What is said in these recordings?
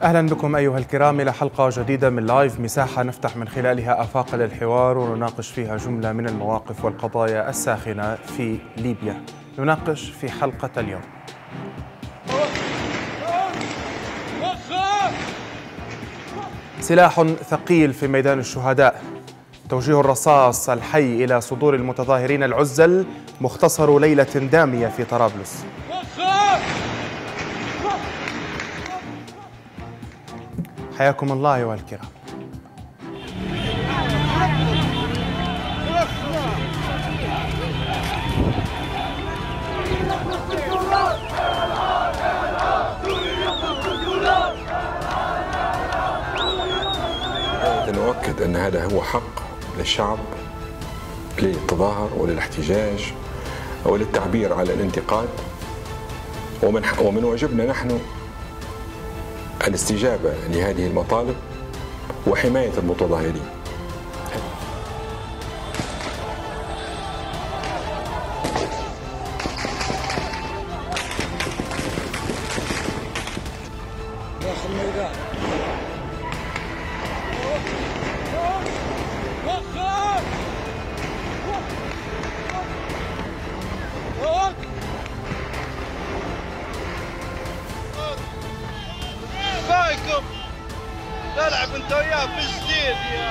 أهلا بكم أيها الكرام إلى حلقة جديدة من لايف مساحة نفتح من خلالها آفاق للحوار ونناقش فيها جملة من المواقف والقضايا الساخنة في ليبيا. نناقش في حلقة اليوم سلاح ثقيل في ميدان الشهداء، توجيه الرصاص الحي إلى صدور المتظاهرين العزل، مختصر ليلة دامية في طرابلس. حياكم الله أيها الكرام. نؤكد أن هذا هو حق للشعب للتظاهر وللاحتجاج وللتعبير على الانتقاد، ومن واجبنا نحن الاستجابة لهذه المطالب وحماية المتظاهرين. تلعب انت وياه في الجديد يا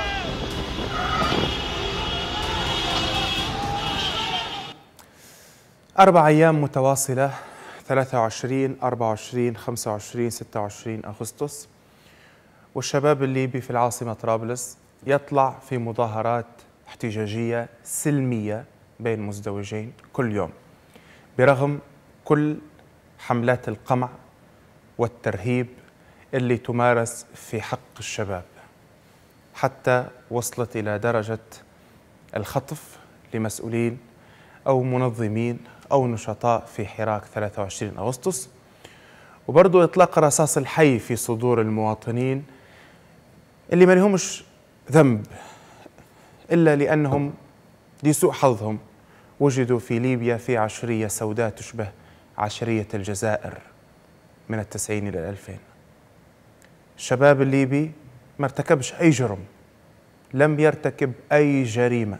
4 أيام متواصلة، 23 24 25 26 أغسطس، والشباب الليبي في العاصمة طرابلس يطلع في مظاهرات احتجاجية سلمية بين مزدوجين كل يوم، برغم كل حملات القمع والترهيب اللي تمارس في حق الشباب، حتى وصلت إلى درجة الخطف لمسؤولين أو منظمين أو نشطاء في حراك 23 أغسطس، وبرضو إطلاق رصاص الحي في صدور المواطنين اللي ما لهمش ذنب إلا لأنهم لسوء حظهم وجدوا في ليبيا في عشرية سوداء تشبه عشرية الجزائر من التسعين إلى 2000. الشباب الليبي ما ارتكبش أي جرم، لم يرتكب أي جريمة.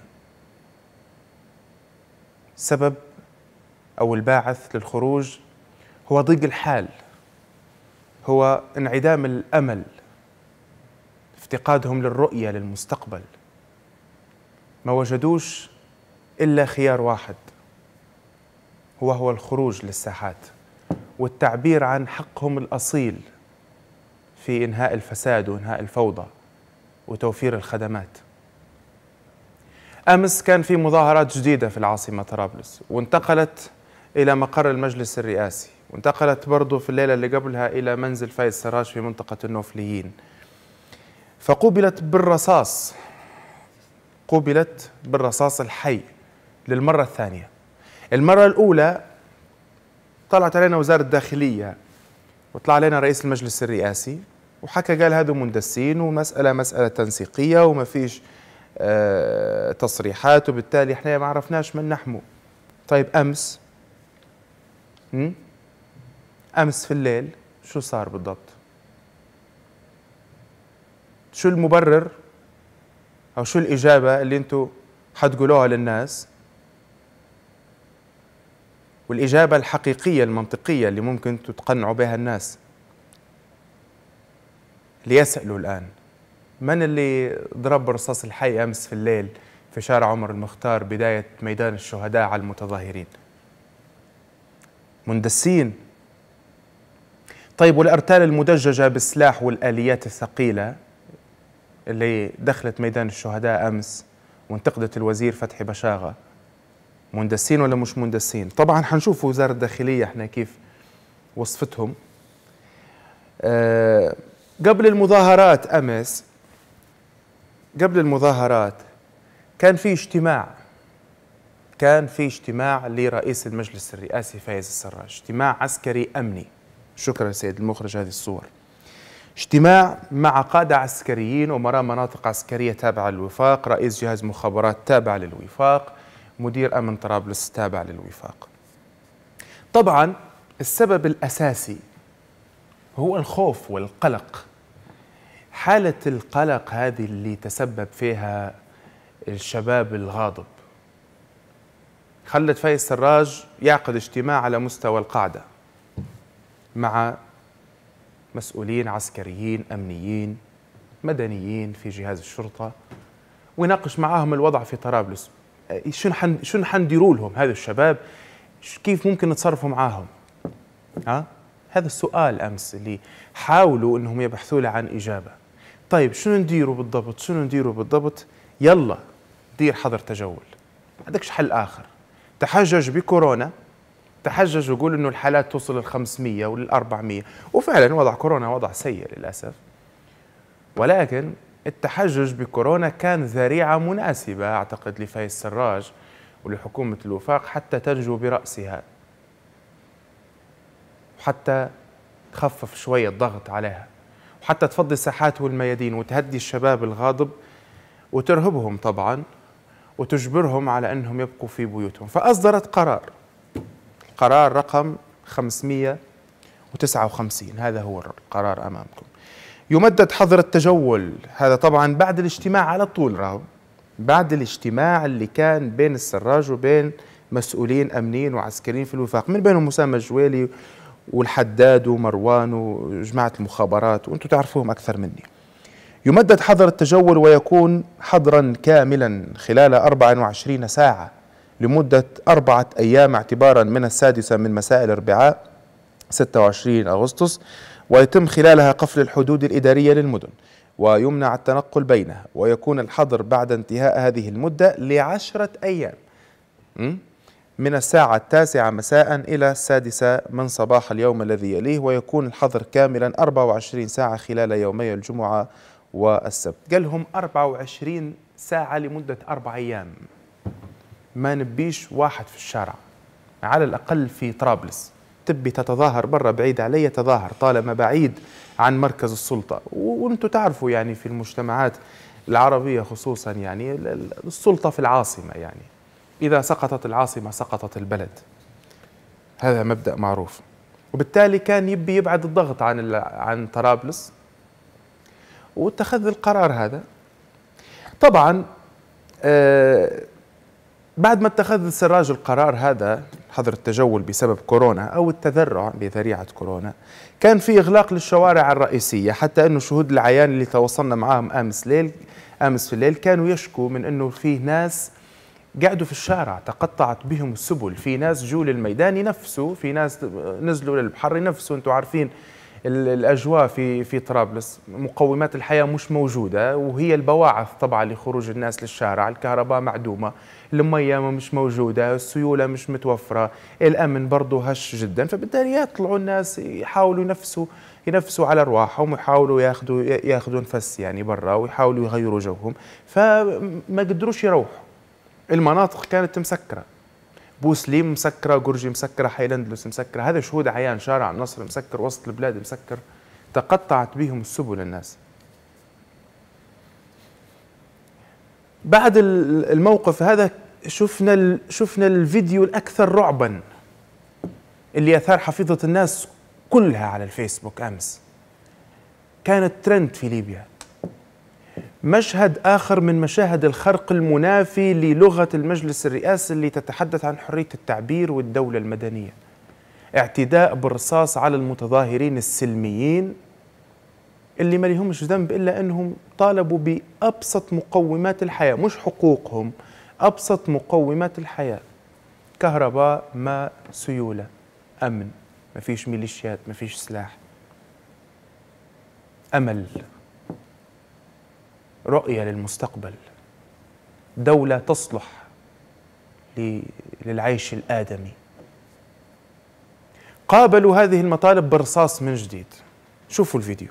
السبب أو الباعث للخروج هو ضيق الحال، هو انعدام الأمل، افتقادهم للرؤية للمستقبل. ما وجدوش إلا خيار واحد، هو الخروج للساحات والتعبير عن حقهم الأصيل في إنهاء الفساد وإنهاء الفوضى وتوفير الخدمات. أمس كان في مظاهرات جديدة في العاصمة طرابلس، وانتقلت إلى مقر المجلس الرئاسي، وانتقلت برضو في الليلة اللي قبلها إلى منزل فايز سراج في منطقة النوفليين، فقوبلت بالرصاص الحي للمرة الثانية. المرة الأولى طلعت علينا وزارة الداخلية وطلع علينا رئيس المجلس الرئاسي وحكى، قال هذو مندسين ومسألة تنسيقية وما فيش تصريحات، وبالتالي احنا ما عرفناش من نحمو. طيب أمس في الليل شو صار بالضبط؟ شو المبرر أو شو الإجابة اللي انتم حتقولوها للناس، والإجابة الحقيقية المنطقية اللي ممكن تقنعوا بها الناس ليسألوا الآن؟ من اللي ضرب رصاص الحي أمس في الليل في شارع عمر المختار بداية ميدان الشهداء على المتظاهرين؟ مندسين. طيب والأرتال المدججة بالسلاح والآليات الثقيلة اللي دخلت ميدان الشهداء أمس وانتقدت الوزير فتحي بشاغة، مندسين ولا مش مندسين؟ طبعا حنشوف وزارة الداخلية احنا كيف وصفتهم. قبل المظاهرات أمس، قبل المظاهرات كان في اجتماع لرئيس المجلس الرئاسي فايز السراج، اجتماع عسكري أمني. شكرا سيد المخرج هذه الصور. اجتماع مع قادة عسكريين ومراء مناطق عسكرية تابعة للوفاق، رئيس جهاز مخابرات تابع للوفاق، مدير أمن طرابلس تابع للوفاق. طبعا السبب الأساسي هو الخوف والقلق. حالة القلق هذه اللي تسبب فيها الشباب الغاضب خلت فايز سراج يعقد اجتماع على مستوى القاعدة مع مسؤولين عسكريين أمنيين مدنيين في جهاز الشرطة، ويناقش معاهم الوضع في طرابلس. شنو حنديروا لهم هذا الشباب؟ كيف ممكن نتصرفوا معاهم؟ هذا السؤال أمس اللي حاولوا أنهم يبحثوا له عن إجابة. طيب شنو نديروا بالضبط؟ شنو نديروا بالضبط؟ يلا دير حظر تجول، ما عندكش حل آخر. تحجج بكورونا، تحجج وقول أنه الحالات توصل لل500 ولل400، وفعلا وضع كورونا وضع سيء للأسف، ولكن التحجج بكورونا كان ذريعة مناسبة أعتقد لفايز سراج ولحكومة الوفاق حتى تنجو برأسها، وحتى تخفف شوية الضغط عليها، وحتى تفضي الساحات والميادين وتهدي الشباب الغاضب وترهبهم طبعا وتجبرهم على أنهم يبقوا في بيوتهم. فأصدرت قرار رقم 559، هذا هو القرار أمامكم. يمدد حظر التجول، هذا طبعا بعد الاجتماع على طول، راهو بعد الاجتماع اللي كان بين السراج وبين مسؤولين أمنيين وعسكريين في الوفاق، من بينهم أسامة الجويلي والحداد ومروان وجماعة المخابرات، وأنتم تعرفوهم أكثر مني. يمدد حظر التجول ويكون حظرا كاملا خلال 24 ساعة لمدة 4 أيام اعتبارا من 6 من مساء الأربعاء 26 أغسطس، ويتم خلالها قفل الحدود الإدارية للمدن ويمنع التنقل بينها، ويكون الحظر بعد انتهاء هذه المدة ل10 أيام من الساعة 9 مساء إلى 6 من صباح اليوم الذي يليه، ويكون الحظر كاملا 24 ساعة خلال يومي الجمعة والسبت. قال لهم 24 ساعة لمدة 4 أيام، ما نبيش واحد في الشارع على الأقل في طرابلس. تبي تتظاهر برا بعيد علي تظاهر طالما بعيد عن مركز السلطة. وانتم تعرفوا يعني في المجتمعات العربية خصوصا يعني السلطة في العاصمة، يعني إذا سقطت العاصمة سقطت البلد، هذا مبدأ معروف. وبالتالي كان يبي يبعد الضغط عن طرابلس واتخذ القرار هذا. طبعا بعد ما اتخذ السراج القرار هذا حظر التجول بسبب كورونا أو التذرع بذريعة كورونا، كان في إغلاق للشوارع الرئيسية، حتى أنه شهود العيان اللي تواصلنا معهم أمس في الليل كانوا يشكوا من أنه فيه ناس قعدوا في الشارع تقطعت بهم السبل، في ناس جو للميدان ينفسوا، في ناس نزلوا للبحر ينفسوا. أنتم عارفين الأجواء في طرابلس، مقومات الحياة مش موجودة، وهي البواعث طبعا لخروج الناس للشارع. الكهرباء معدومة، المياه مش موجودة، السيولة مش متوفرة، الأمن برضه هش جدا. فبالتالي يطلعوا الناس يحاولوا ينفسوا على أرواحهم، ويحاولوا ياخذوا نفس يعني برا، ويحاولوا يغيروا جوهم، فما قدروش يروحوا. المناطق كانت مسكرة، بوسليم مسكرة، قرجي مسكرة، حيلندلس مسكرة، هذا شهود عيان. شارع النصر مسكر، وسط البلاد مسكر، تقطعت بهم السبل الناس. بعد الموقف هذا شفنا الفيديو الأكثر رعبا اللي أثار حفيظة الناس كلها على الفيسبوك أمس، كانت ترند في ليبيا. مشهد آخر من مشاهد الخرق المنافي للغة المجلس الرئاسي اللي تتحدث عن حرية التعبير والدولة المدنية. اعتداء بالرصاص على المتظاهرين السلميين اللي ما لهمش ذنب إلا أنهم طالبوا بأبسط مقومات الحياة، مش حقوقهم، أبسط مقومات الحياة: كهرباء، ماء، سيولة، أمن، ما فيش ميليشيات، ما فيش سلاح، أمل، رؤية للمستقبل، دولة تصلح للعيش الآدمي. قابلوا هذه المطالب بالرصاص من جديد. شوفوا الفيديو.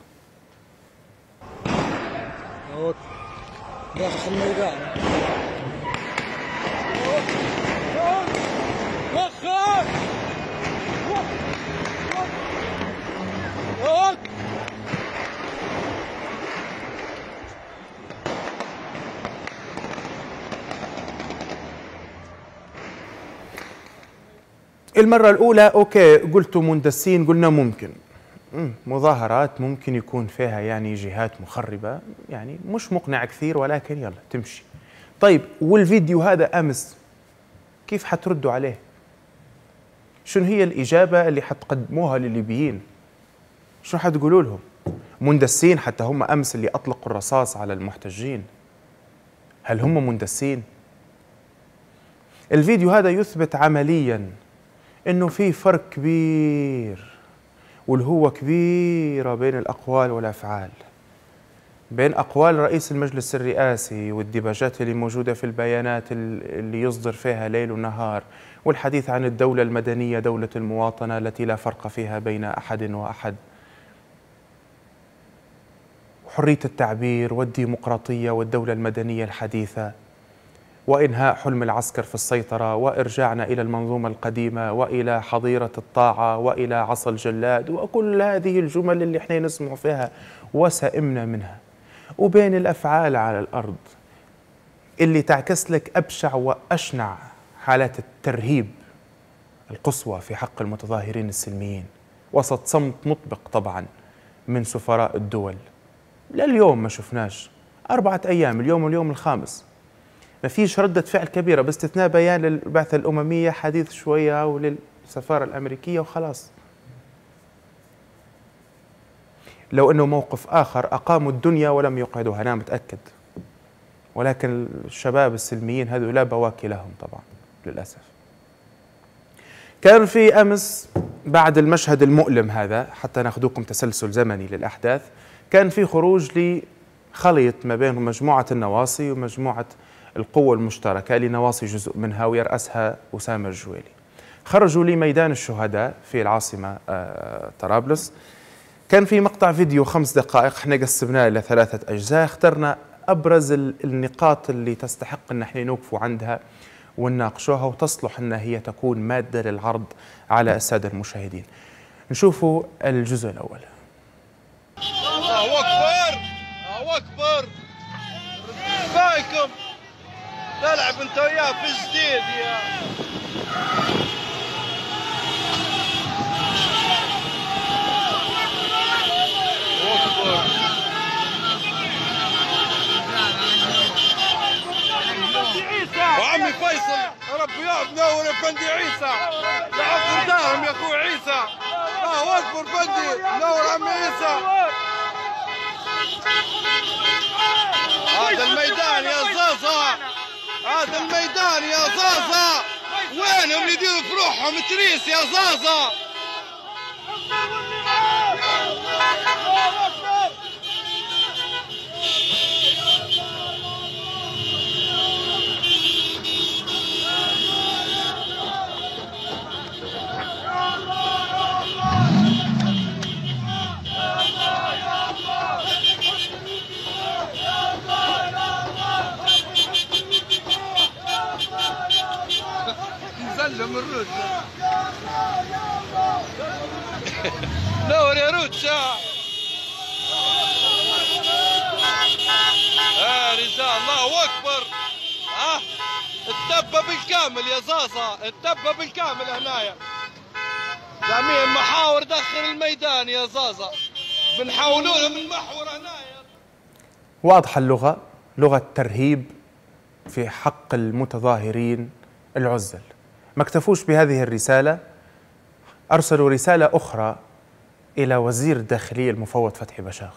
المرة الأولى أوكي قلتوا مندسين، قلنا ممكن، مظاهرات ممكن يكون فيها يعني جهات مخربة، يعني مش مقنع كثير ولكن يلا تمشي. طيب والفيديو هذا أمس كيف حتردوا عليه؟ شنو هي الإجابة اللي حتقدموها للليبيين؟ شنو حتقولوا لهم؟ مندسين حتى هم أمس اللي أطلقوا الرصاص على المحتجين، هل هم مندسين؟ الفيديو هذا يثبت عمليا إنه في فرق كبير واللي هو كبيرة بين الأقوال والأفعال، بين أقوال رئيس المجلس الرئاسي والديباجات اللي موجودة في البيانات اللي يصدر فيها ليل ونهار، والحديث عن الدولة المدنية دولة المواطنة التي لا فرق فيها بين أحد وأحد، وحرية التعبير والديمقراطية والدولة المدنية الحديثة، وإنهاء حلم العسكر في السيطرة، وإرجاعنا إلى المنظومة القديمة وإلى حظيرة الطاعة وإلى عصا الجلاد، وكل هذه الجمل اللي احنا نسمع فيها وسئمنا منها. وبين الأفعال على الأرض اللي تعكس لك أبشع وأشنع حالات الترهيب القصوى في حق المتظاهرين السلميين، وسط صمت مطبق طبعا من سفراء الدول. لليوم ما شفناش 4 أيام، اليوم واليوم الخامس ما فيش ردة فعل كبيرة باستثناء بيان للبعثة الأممية حديث شوية وللسفارة الأمريكية وخلاص. لو أنه موقف آخر أقاموا الدنيا ولم يقعدوها أنا متأكد، ولكن الشباب السلميين هذو لا بواكي لهم طبعا للأسف. كان في أمس بعد المشهد المؤلم هذا، حتى ناخذوكم تسلسل زمني للأحداث، كان في خروج لخليط ما بين مجموعة النواصي ومجموعة القوة المشتركة اللي نواصي جزء منها ويرأسها أسامة الجويلي. خرجوا لميدان الشهداء في العاصمة طرابلس. كان في مقطع فيديو 5 دقائق احنا قسمناه إلى 3 أجزاء، اخترنا أبرز النقاط اللي تستحق أن احنا نوقفوا عندها ونناقشوها وتصلح أن هي تكون مادة للعرض على السادة المشاهدين. نشوفوا الجزء الأول. الله أكبر الله أكبر، بايكم تلعب انت وياه في الجديد يا أكبر. وعمي فيصل ربي يا منور يا فندي عيسى، لعب قدامهم يا اخوي عيسى. الله اكبر فندي منور عمي عيسى. هذا الميدان يا زازا، هذا الميدان يا زازا، وينهم اللي يديروا في روحهم تريس يا زازا. نسلم الرد نور يا روتشا. رجال الله اكبر. التبه بالكامل يا زازا، التبه بالكامل هنايا. جميع محاور داخل الميدان يا زازا، بنحاولوا لهم المحور هنايا. واضحه اللغه، لغه ترهيب في حق المتظاهرين العزل. ما اكتفوش بهذه الرسالة، أرسلوا رسالة أخرى إلى وزير الداخلية المفوض فتحي بشاغة.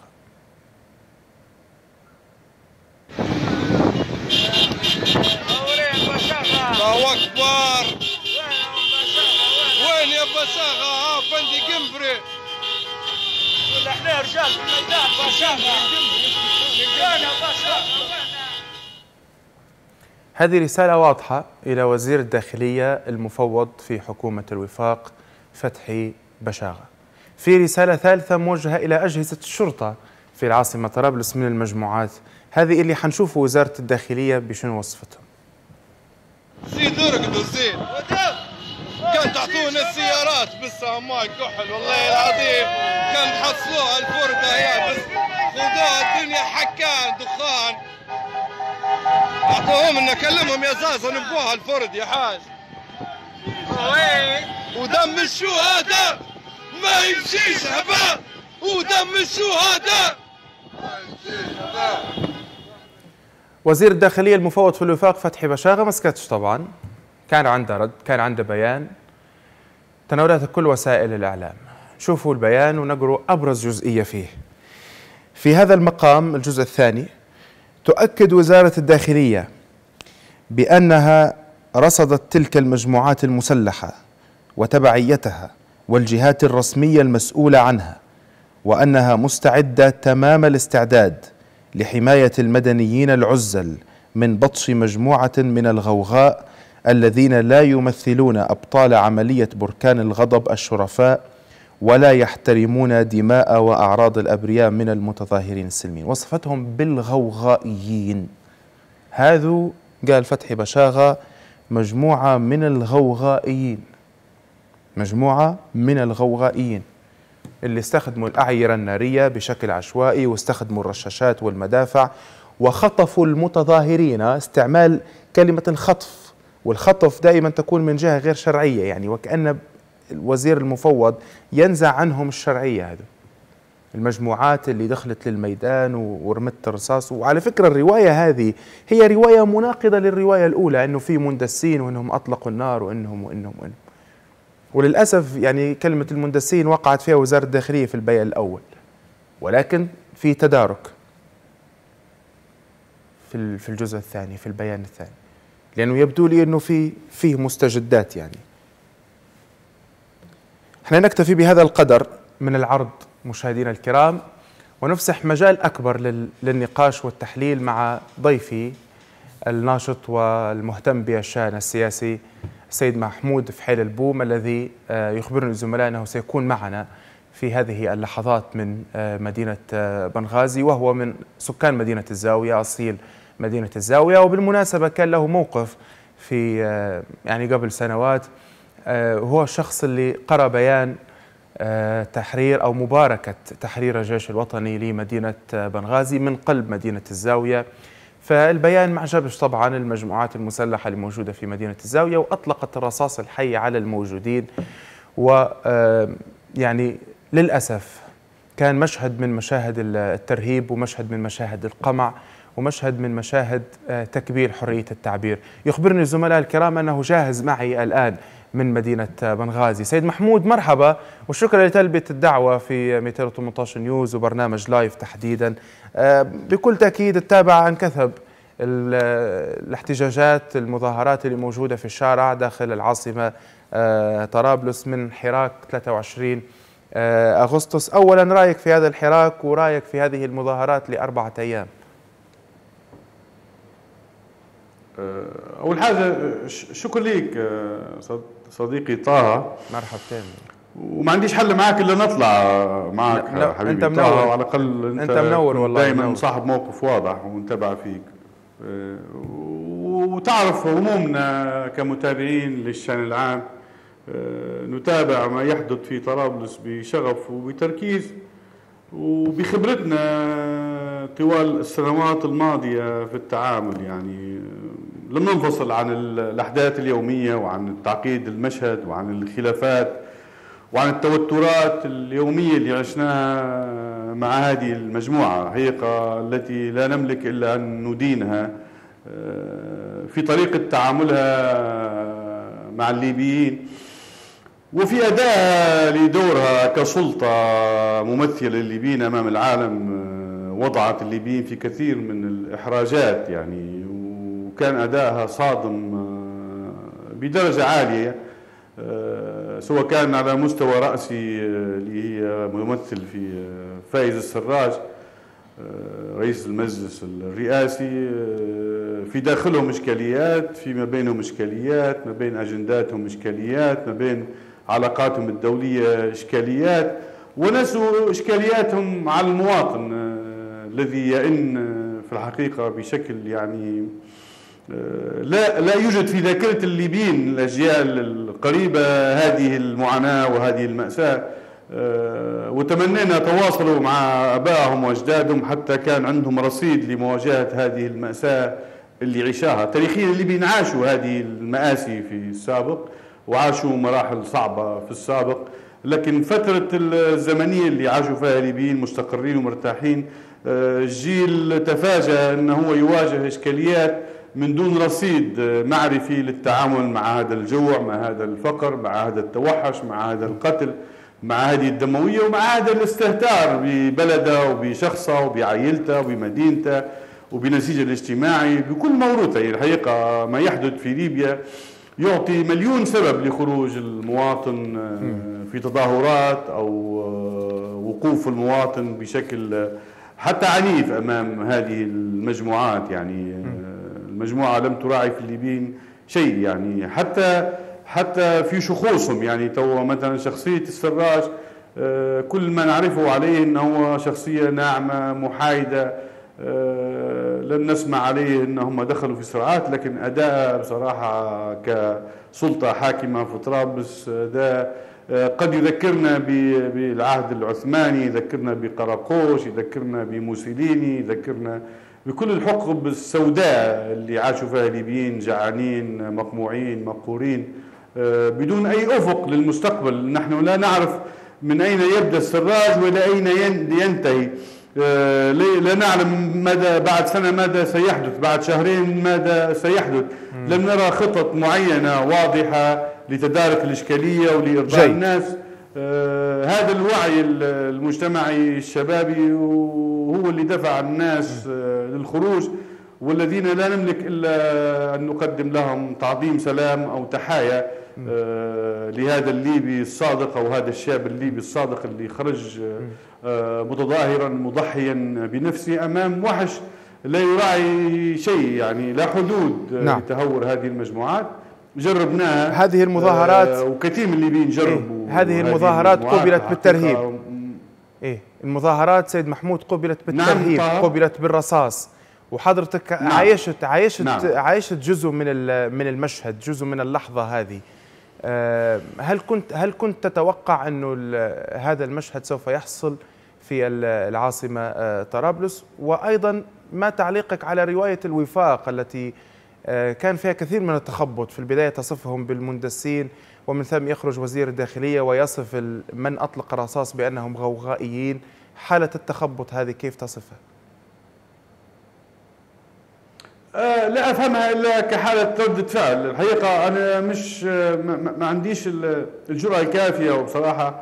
الله أكبر. وين يا بشاغة؟ بندي قنبري. احنا رجال في الميدان. بشاغة وين يا بشاغة؟ هذه رسالة واضحة إلى وزير الداخلية المفوض في حكومة الوفاق فتحي بشاغة. في رسالة ثالثة موجهة إلى أجهزة الشرطة في العاصمة طرابلس من المجموعات هذه اللي حنشوف وزارة الداخلية بشنو وصفتهم. زيد ارقدوا زيد. كان تعطونا السيارات بس ماي كحل والله العظيم، كان تحصلوها الفرقة يا بس خذوها الدنيا حكان دخان. اعطوهم لنا كلمهم يا زازا نبوها الفرد يا حاج. ودم الشهداء ما يمشيش هباء ودم الشهداء. وزير الداخلية المفوض في الوفاق فتحي بشاغة ما سكتش طبعا، كان عنده رد، كان عنده بيان تناولته كل وسائل الإعلام. شوفوا البيان ونقروا أبرز جزئية فيه. في هذا المقام الجزء الثاني: تؤكد وزارة الداخلية بأنها رصدت تلك المجموعات المسلحة وتبعيتها والجهات الرسمية المسؤولة عنها، وأنها مستعدة تمام الاستعداد لحماية المدنيين العزل من بطش مجموعة من الغوغاء الذين لا يمثلون أبطال عملية بركان الغضب الشرفاء ولا يحترمون دماء وأعراض الأبرياء من المتظاهرين السلميين. وصفتهم بالغوغائيين. هذا قال فتحي بشاغة مجموعة من الغوغائيين، مجموعة من الغوغائيين اللي استخدموا الأعيرة النارية بشكل عشوائي واستخدموا الرشاشات والمدافع وخطفوا المتظاهرين. استعمال كلمة الخطف، والخطف دائما تكون من جهة غير شرعية، يعني وكأن الوزير المفوض ينزع عنهم الشرعية. هذا المجموعات اللي دخلت للميدان ورمت الرصاص. وعلى فكرة الرواية هذه هي رواية مناقضة للرواية الأولى، أنه في مندسين وأنهم أطلقوا النار وأنهم. وللأسف يعني كلمة المندسين وقعت فيها وزارة الداخلية في البيان الأول، ولكن في تدارك في الجزء الثاني، في البيان الثاني، لأنه يبدو لي أنه فيه مستجدات. يعني احنا نكتفي بهذا القدر من العرض مشاهدينا الكرام، ونفسح مجال أكبر للنقاش والتحليل مع ضيفي الناشط والمهتم بالشأن السياسي السيد محمود فحيل البوم، الذي يخبرني الزملاء أنه سيكون معنا في هذه اللحظات من مدينة بنغازي، وهو من سكان مدينة الزاوية، أصيل مدينة الزاوية. وبالمناسبة كان له موقف في يعني قبل سنوات، هو الشخص اللي قرأ بيان تحرير أو مباركة تحرير الجيش الوطني لمدينة بنغازي من قلب مدينة الزاوية. فالبيان ما عجبش طبعا المجموعات المسلحة اللي موجودة في مدينة الزاوية، وأطلقت الرصاص الحي على الموجودين. ويعني للأسف كان مشهد من مشاهد الترهيب، ومشهد من مشاهد القمع، ومشهد من مشاهد تكبير حرية التعبير. يخبرني الزملاء الكرام أنه جاهز معي الآن من مدينة بنغازي. سيد محمود مرحبا، وشكرا لتلبية الدعوة في 218 نيوز وبرنامج لايف تحديدا. بكل تأكيد تتابع عن كثب الاحتجاجات، المظاهرات اللي موجودة في الشارع داخل العاصمة طرابلس من حراك 23 أغسطس. أولا رأيك في هذا الحراك ورأيك في هذه المظاهرات ل4 أيام. أول حاجة شكرا ليك صديقي طه، مرحبتين. وما عنديش حل معك إلا نطلع معك حبيبي أنت منور، طه، وعلى الأقل أنت منور والله، دائما صاحب موقف واضح ونتابع فيك، وتعرف همومنا كمتابعين للشأن العام. نتابع ما يحدث في طرابلس بشغف وبتركيز، وبخبرتنا طوال السنوات الماضية في التعامل. يعني لم ننفصل عن الأحداث اليومية وعن تعقيد المشهد وعن الخلافات وعن التوترات اليومية اللي عشناها مع هذه المجموعة حقيقة التي لا نملك إلا أن ندينها في طريقة تعاملها مع الليبيين، وفي أداء لدورها كسلطة ممثلة للليبيين أمام العالم. وضعت الليبيين في كثير من الإحراجات يعني، وكان أداءها صادم بدرجة عالية، سواء كان على مستوى رأسي اللي هي ممثل في فايز السراج رئيس المجلس الرئاسي، في داخلهم إشكاليات، فيما بينهم إشكاليات، ما بين أجنداتهم إشكاليات، ما بين علاقاتهم الدولية إشكاليات، ونسوا إشكالياتهم على المواطن الذي يئن في الحقيقة بشكل يعني لا يوجد في ذاكرة الليبيين الأجيال القريبة هذه المعاناة وهذه المأساة. وتمنينا تواصلوا مع أبائهم وأجدادهم حتى كان عندهم رصيد لمواجهة هذه المأساة اللي عيشاها. تاريخيا الليبيين عاشوا هذه المآسي في السابق، وعاشوا مراحل صعبة في السابق، لكن فترة الزمنية اللي عاشوا فيها الليبيين مستقرين ومرتاحين، الجيل تفاجأ أنه هو يواجه إشكاليات من دون رصيد معرفي للتعامل مع هذا الجوع، مع هذا الفقر، مع هذا التوحش، مع هذا القتل، مع هذه الدموية، ومع هذا الاستهتار ببلده وبشخصه وبعائلته وبمدينته وبنسيجه الاجتماعي بكل موروثه. الحقيقة ما يحدث في ليبيا يعطي مليون سبب لخروج المواطن في تظاهرات أو وقوف المواطن بشكل حتى عنيف أمام هذه المجموعات. يعني المجموعة لم تراعي في الليبيين شيء، يعني حتى في شخوصهم. يعني تو مثلا شخصية السراج كل ما نعرفه عليه أنه هو شخصية ناعمة محايدة، لم نسمع عليه أنهم دخلوا في صراعات، لكن أداء بصراحة كسلطة حاكمة في طرابلس ده قد يذكرنا بالعهد العثماني، يذكرنا بقراقوش، يذكرنا بموسوليني، يذكرنا بكل الحقب السوداء اللي عاشوا فيها الليبيين جعانين مقموعين مقهورين بدون أي أفق للمستقبل. نحن لا نعرف من أين يبدأ السراج وإلى أين ينتهي، لا نعلم ماذا بعد سنة ماذا سيحدث، بعد شهرين ماذا سيحدث. لم نرى خطط معينة واضحة لتدارك الإشكالية ولإرضاء الناس. هذا الوعي المجتمعي الشبابي هو اللي دفع الناس للخروج، والذين لا نملك إلا أن نقدم لهم تعظيم سلام أو تحايا لهذا الليبي الصادق أو هذا الشاب الليبي الصادق اللي خرج متظاهرا مضحيا بنفسه أمام وحش لا يراعي شيء، يعني لا حدود لتهور هذه المجموعات. جربناها هذه المظاهرات، وكثير من الليبيين جربوا هذه المظاهرات قبلت بالترهيب. المظاهرات سيد محمود قبلت بالترهيب، قبلت بالرصاص، وحضرتك عايشت جزء من المشهد، جزء من اللحظة هذه. هل كنت تتوقع أنه هذا المشهد سوف يحصل في العاصمة طرابلس؟ وأيضا ما تعليقك على رواية الوفاق التي كان فيها كثير من التخبط؟ في البداية تصفهم بالمندسين، ومن ثم يخرج وزير الداخلية ويصف من أطلق الرصاص بأنهم غوغائيين. حالة التخبط هذه كيف تصفها؟ لا أفهمها إلا كحالة ردة فعل. الحقيقة أنا مش ما عنديش الجرأة الكافية وبصراحة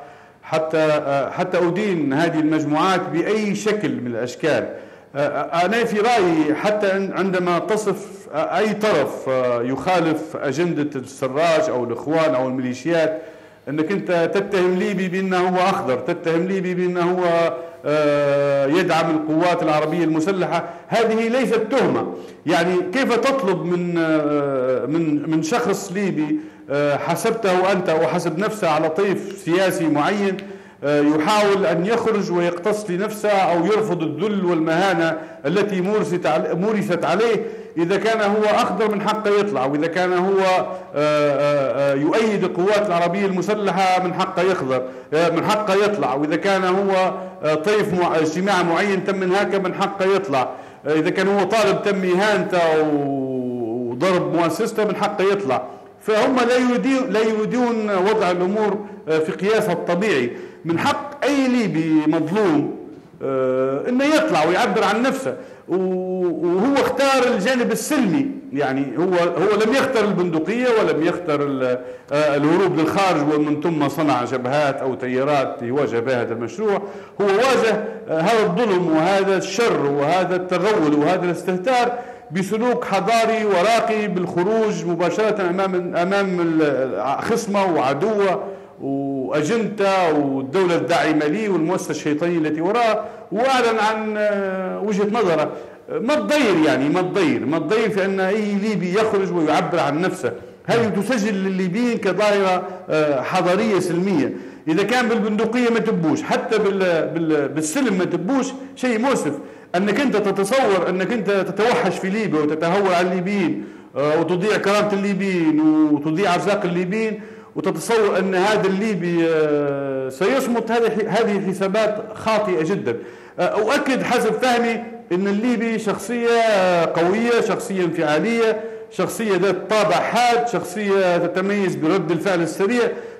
حتى أدين هذه المجموعات بأي شكل من الأشكال. أنا في رأيي حتى عندما تصف أي طرف يخالف أجندة السراج أو الإخوان أو الميليشيات أنك أنت تتهم ليبي بأنه هو أخضر، تتهم ليبي بأنه هو يدعم القوات العربية المسلحة، هذه ليست تهمة. يعني كيف تطلب من شخص ليبي حسبته أنت وحسب نفسه على طيف سياسي معين يحاول أن يخرج ويقتص لنفسه أو يرفض الذل والمهانة التي مورست عليه؟ إذا كان هو أخضر من حقه يطلع، وإذا كان هو يؤيد القوات العربية المسلحة من حقه يطلع، وإذا كان هو طيف اجتماع معين تم انهاكه من حقه يطلع، إذا كان هو طالب تم إهانته وضرب مؤسسته من حقه يطلع. فهم لا يريدون وضع الأمور في قياسها الطبيعي. من حق أي ليبي مظلوم انه يطلع ويعبر عن نفسه، وهو اختار الجانب السلمي. يعني هو لم يختار البندقية ولم يختار الهروب للخارج ومن ثم صنع جبهات أو تيارات يواجه بها هذا المشروع. هو واجه هذا الظلم وهذا الشر وهذا التغول وهذا الاستهتار بسلوك حضاري وراقي، بالخروج مباشرة أمام خصمه وعدوه وأجندته والدولة الداعمة ليه والمؤسسة الشيطانية التي وراءه، وأعلن عن وجهة نظره. ما تضير في أن أي ليبي يخرج ويعبر عن نفسه. هذه تسجل للليبيين كظاهرة حضارية سلمية. إذا كان بالبندقية ما تبوش، حتى بالسلم ما تبوش. شيء مؤسف أنك أنت تتصور أنك أنت تتوحش في ليبيا وتتهور على الليبيين وتضيع كرامة الليبيين وتضيع أرزاق الليبيين، وتتصور أن هذا الليبي سيصمت. هذه حسابات خاطئة جدا. أؤكد حسب فهمي أن الليبي شخصية قوية، شخصية انفعالية، شخصية ذات طابع حاد، شخصية تتميز برد الفعل السريع.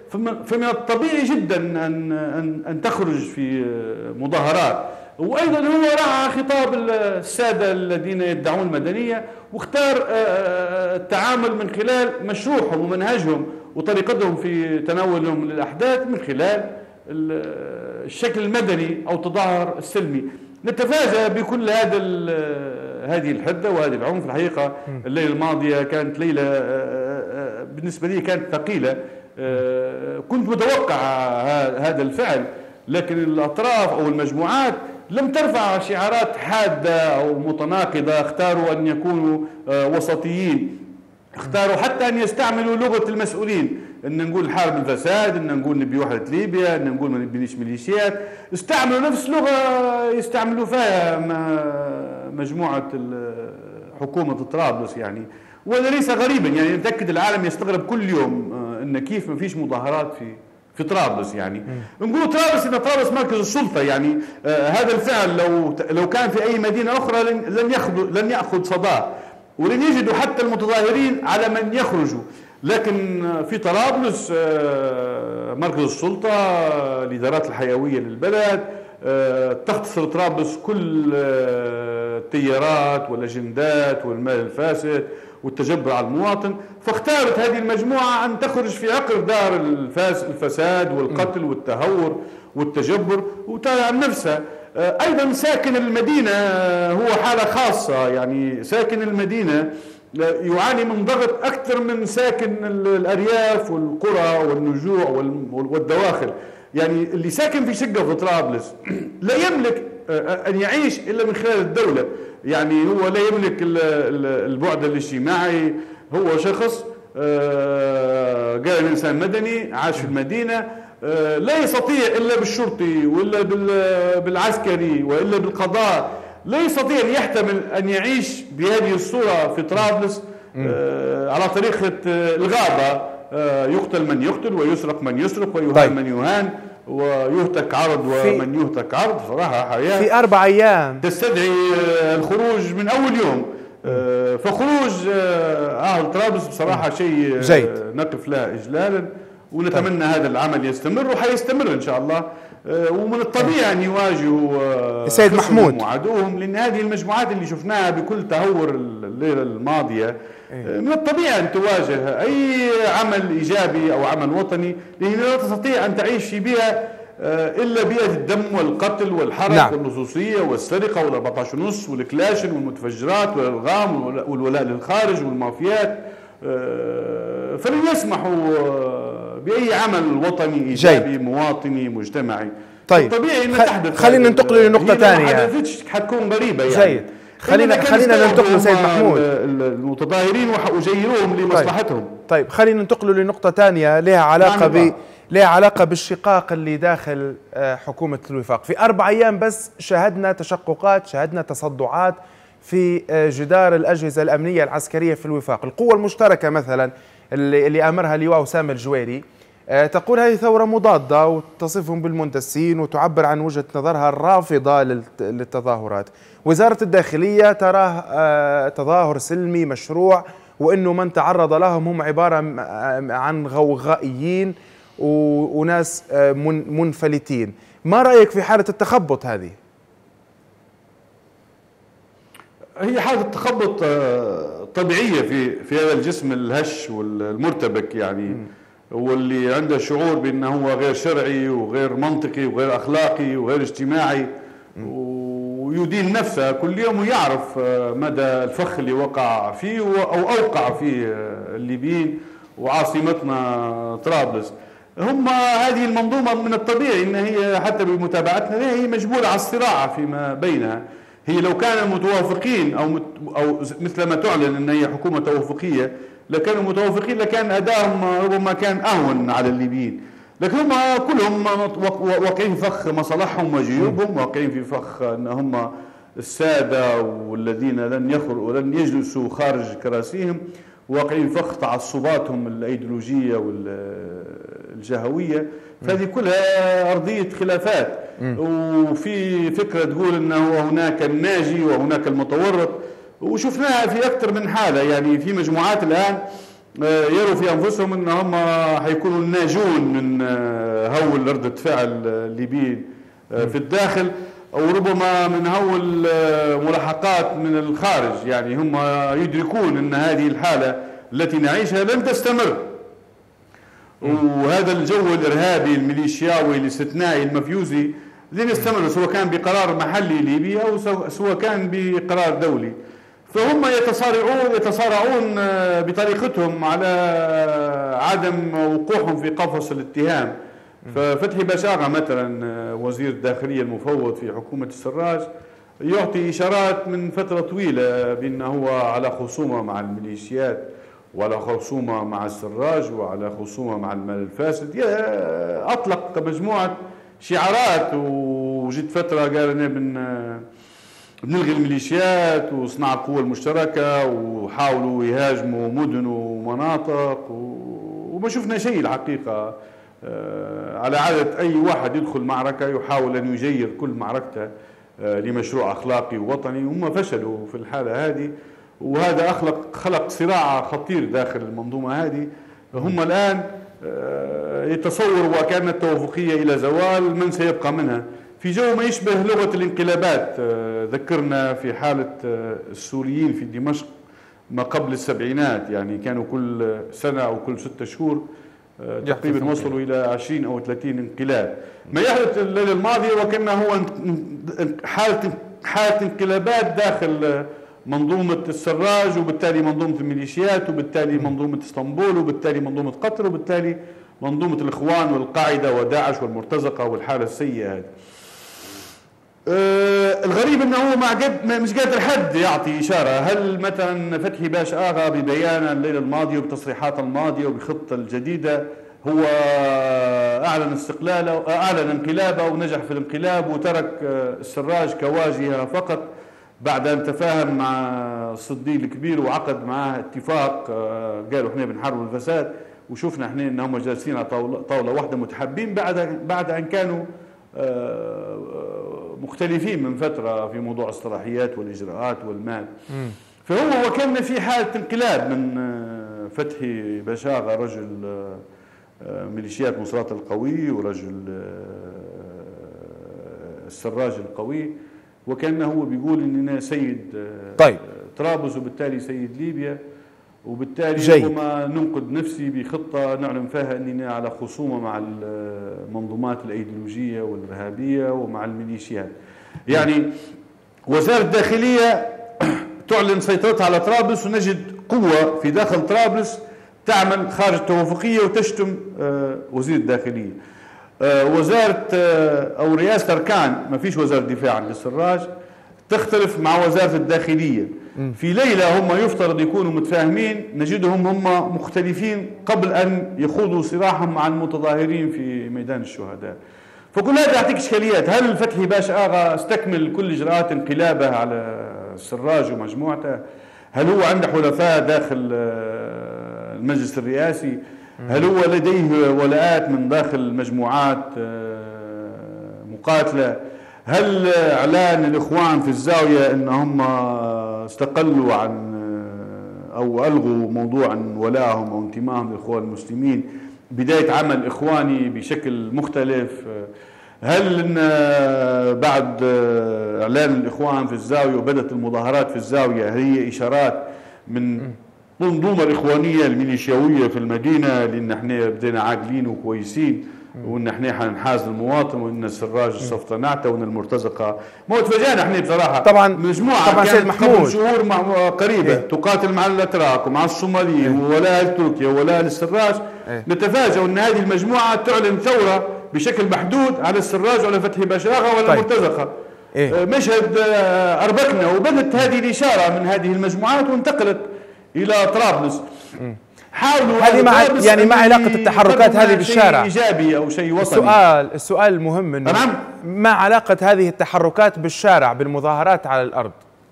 فمن الطبيعي جدا أن تخرج في مظاهرات. وأيضا هو راعى خطاب السادة الذين يدعون المدنية، واختار التعامل من خلال مشروعهم ومنهجهم وطريقتهم في تناولهم للأحداث من خلال الشكل المدني أو التظاهر السلمي. نتفاجأ بكل هذه الحدة وهذه العنف. الحقيقة الليلة الماضية كانت ليلة بالنسبة لي كانت ثقيلة. كنت متوقع هذا الفعل، لكن الأطراف أو المجموعات لم ترفع شعارات حادة أو متناقضة. اختاروا أن يكونوا وسطيين، اختاروا حتى أن يستعملوا لغة المسؤولين، أن نقول حارب الفساد، أن نقول نبي وحدة ليبيا، أن نقول ما نبنيش ميليشيات. استعملوا نفس لغة يستعملوا فيها مجموعة حكومة طرابلس يعني. وهذا ليس غريبا يعني، نتأكد العالم يستغرب كل يوم أن كيف ما فيش مظاهرات في طرابلس يعني. نقولوا طرابلس ان طرابلس مركز السلطه يعني. هذا الفعل لو كان في اي مدينه اخرى لن ياخذ صداه، ولن يجدوا حتى المتظاهرين على من يخرجوا. لكن في طرابلس مركز السلطه، الادارات الحيويه للبلد تختصر طرابلس كل التيارات والاجندات والمال الفاسد والتجبر على المواطن. فاختارت هذه المجموعة أن تخرج في عقر دار الفساد والقتل والتهور والتجبر وتابع نفسها. أيضا ساكن المدينة هو حالة خاصة يعني. ساكن المدينة يعاني من ضغط أكثر من ساكن الأرياف والقرى والنجوع والدواخل يعني. اللي ساكن في شقة في طرابلس لا يملك أن يعيش إلا من خلال الدولة يعني. هو لا يملك البعد الاجتماعي، هو شخص قال إنسان مدني عاش في المدينة، لا يستطيع إلا بالشرطي وإلا بالعسكري وإلا بالقضاء، لا يستطيع أن يحتمل أن يعيش بهذه الصورة في طرابلس على طريقة الغابة. يقتل من يقتل ويسرق من يسرق ويهان من يهان ويهتك عرض ومن يهتك عرض. صراحة حياة في 4 أيام تستدعي الخروج من أول يوم. فخروج أهل طرابلس بصراحة شيء نقف له إجلالا، ونتمنى هذا العمل يستمر وحيستمر إن شاء الله. ومن الطبيعي أن يواجهوا سيد محمود وعدوهم، لأن هذه المجموعات اللي شفناها بكل تهور الليلة الماضية من الطبيعي أن تواجه أي عمل إيجابي أو عمل وطني، لأن لا تستطيع أن تعيش في بيئة إلا بيئة الدم والقتل والحرق واللصوصية والسرقة وال14.5 والكلاشن والمتفجرات والألغام والولاء للخارج والمافيات. فلن يسمحوا بأي عمل وطني إيجابي مواطني مجتمعي. طيب طبيعي أن تحدث. خلينا ننتقل لنقطة ثانية. ما حدثتش حتكون غريبة يعني. جيد. خلينا ننتقل سيد محمود المتظاهرين ويجيروهم لمصلحتهم. طيب خلينا ننتقل لنقطة ثانية لها علاقة بالشقاق اللي داخل حكومة الوفاق. في 4 أيام بس شاهدنا تشققات، شاهدنا تصدعات في جدار الأجهزة الأمنية العسكرية في الوفاق. القوة المشتركة مثلا اللي أمرها اللواء أسامة الجويري تقول هذه ثورة مضادة وتصفهم بالمندسين وتعبر عن وجهة نظرها الرافضة للتظاهرات. وزارة الداخلية تراه تظاهر سلمي مشروع، وإنه من تعرض لهم هم عبارة عن غوغائيين وناس منفلتين. ما رأيك في حالة التخبط هذه؟ هي حالة تخبط طبيعية في هذا الجسم الهش والمرتبك يعني، واللي عنده شعور بأنه هو غير شرعي وغير منطقي وغير أخلاقي وغير اجتماعي، ويدين نفسه كل يوم ويعرف مدى الفخ اللي وقع فيه أو أوقع فيه الليبيين وعاصمتنا طرابلس. هم هذه المنظومة من الطبيعي أن هي حتى بمتابعتنا لها هي مجبولة على الصراع فيما بينها. هي لو كانوا متوافقين أو مثل ما تعلن أن هي حكومة توافقية لكانوا متوافقين لكان أدائهم ربما كان أهون على الليبيين، لكن هم كلهم واقعين في فخ مصالحهم وجيوبهم، واقعين في فخ أن هم السادة والذين لن يجلسوا خارج كراسيهم، واقعين في فخ تعصباتهم الأيديولوجية والجهوية. فهذه كلها أرضية خلافات، وفي فكرة تقول أنه هناك الناجي وهناك المتورط، وشفناها في أكثر من حالة يعني. في مجموعات الآن يروا في انفسهم ان هم حيكونوا الناجون من هول ردة فعل الليبيين في الداخل، او ربما من هول ملاحقات من الخارج. يعني هم يدركون ان هذه الحالة التي نعيشها لن تستمر، وهذا الجو الارهابي الميليشياوي الاستثنائي المفيوزي لن يستمر، سواء كان بقرار محلي ليبي او سواء كان بقرار دولي. فهم يتصارعون بطريقتهم على عدم وقوعهم في قفص الاتهام. ففتحي باشاغا مثلا وزير الداخلية المفوض في حكومة السراج يعطي إشارات من فترة طويلة بأنه هو على خصومة مع الميليشيات وعلى خصومة مع السراج وعلى خصومة مع المال الفاسد. أطلق مجموعة شعارات، وجد فترة قال أنا بنلغي الميليشيات وصناع القوى المشتركة، وحاولوا يهاجموا مدن ومناطق وما شفنا شيء الحقيقة. على عادة أي واحد يدخل معركة يحاول أن يجير كل معركته لمشروع أخلاقي ووطني، هم فشلوا في الحالة هذه، وهذا خلق صراع خطير داخل المنظومة هذه. هم الآن يتصوروا وكأن التوافقية إلى زوال من سيبقى منها في جو ما يشبه لغة الانقلابات. ذكرنا في حالة السوريين في دمشق ما قبل السبعينات، يعني كانوا كل سنة أو كل 6 شهور تقريبا وصلوا إلى 20 أو 30 انقلاب. ما يحدث الليلة الماضية وكأنه هو حالة انقلابات داخل منظومة السراج، وبالتالي منظومة الميليشيات، وبالتالي منظومة اسطنبول، وبالتالي منظومة قطر، وبالتالي منظومة الإخوان والقاعدة وداعش والمرتزقة والحالة السيئة هذه. الغريب انه هو مش قادر حد يعطي اشاره. هل مثلا فتحي باشاغا ببيانه الليله الماضيه وبتصريحاته الماضيه وبخطه الجديده هو اعلن استقلاله، اعلن انقلابه ونجح في الانقلاب وترك السراج كواجهه فقط بعد ان تفاهم مع الصديق الكبير وعقد معاه اتفاق قالوا احنا بنحارب الفساد، وشفنا احنا انهم جالسين على طاوله واحده متحابين بعد ان كانوا مختلفين من فترة في موضوع الصلاحيات والإجراءات والمال. فهو وكان في حالة انقلاب من فتحي باشاغا، رجل ميليشيات مصرات القوي ورجل السراج القوي، وكأنه هو بيقول إننا سيد طرابلس وبالتالي سيد ليبيا، وبالتالي ربما ننقذ نفسي بخطة نعلن فيها أننا على خصومة مع المنظومات الأيديولوجية والإرهابية ومع الميليشيات. يعني وزارة الداخلية تعلن سيطرتها على طرابلس، ونجد قوة في داخل طرابلس تعمل خارج التوافقية وتشتم وزير الداخلية. وزارة أو رئاسة أركان، ما فيش وزارة دفاع عند السراج، تختلف مع وزارة الداخلية. في ليلة هم يفترض يكونوا متفاهمين، نجدهم هم مختلفين قبل أن يخوضوا صراعهم مع المتظاهرين في ميدان الشهداء. فكل هذا يعطيك إشكاليات. هل فتحي باشاغا استكمل كل إجراءات انقلابه على السراج ومجموعته؟ هل هو عنده حلفاء داخل المجلس الرئاسي؟ هل هو لديه ولاءات من داخل مجموعات مقاتلة؟ هل اعلان الاخوان في الزاويه ان هم استقلوا عن او الغوا موضوع ولائهم او انتمائهم للاخوان المسلمين، بدايه عمل اخواني بشكل مختلف؟ هل ان بعد اعلان الاخوان في الزاويه وبدات المظاهرات في الزاويه هي اشارات من المنظومه الاخوانيه الميليشياويه في المدينه، لان احنا بدينا عاقلين وكويسين وان احنا حنحاز المواطن، وان السراج سفطناته، وان المرتزقه ما تفاجئنا احنا بصراحه. طبعا مجموعه سيد محمود قبل شهور قريبه تقاتل مع الاتراك ومع الصوماليين وولاء تركيا وولاء السراج، نتفاجئ ان هذه المجموعه تعلن ثوره بشكل محدود على السراج وعلى فتحي باشاغا وعلى المرتزقه. مشهد اربكنا، وبدت هذه الاشاره من هذه المجموعات وانتقلت الى طرابلس. حاولوا هذه ما علاقة التحركات هذه بالشارع؟ شيء إيجابي أو شيء وطني. السؤال المهم إنه ما علاقة هذه التحركات بالشارع بالمظاهرات على الأرض؟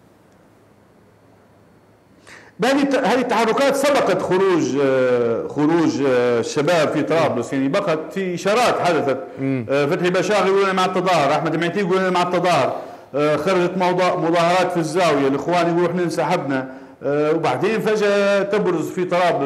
هذه التحركات سبقت خروج الشباب في طرابلس، يعني بقت في إشارات حدثت. فتحي باشاغا يقول لنا مع التظاهر، أحمد معتي يقول لنا مع التظاهر، خرجت مظاهرات في الزاوية، الإخوان يقولوا إحنا انسحبنا، وبعدين فجأة تبرز في طرابلس